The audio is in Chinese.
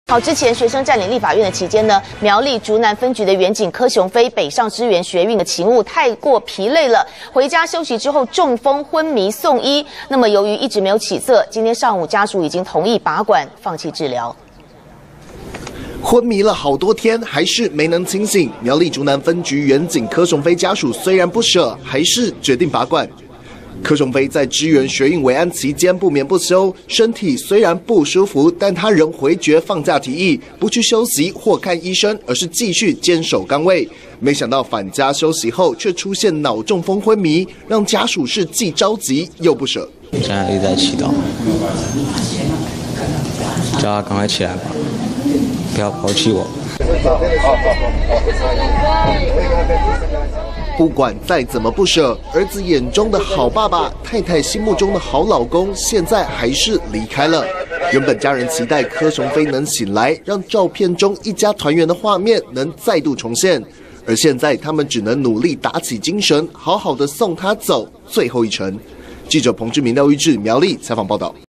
好，之前学生占领立法院的期间呢，苗栗竹南分局的员警柯雄飞北上支援学运的勤务太过疲累了，回家休息之后中风昏迷送医。那么由于一直没有起色，今天上午家属已经同意拔管放弃治疗。 昏迷了好多天，还是没能清醒。苗栗竹南分局员警柯雄飞家属虽然不舍，还是决定拔管。柯雄飞在支援学运维安期间不眠不休，身体虽然不舒服，但他仍回绝放假提议，不去休息或看医生，而是继续坚守岗位。没想到返家休息后，却出现脑中风昏迷，让家属是既着急又不舍。 现在一直在祈祷，叫他赶快起来吧，不要抛弃我。 不管再怎么不舍，儿子眼中的好爸爸，太太心目中的好老公，现在还是离开了。原本家人期待柯雄飞能醒来，让照片中一家团圆的画面能再度重现，而现在他们只能努力打起精神，好好的送他走最后一程。记者彭志明、廖玉志苗栗采访报道。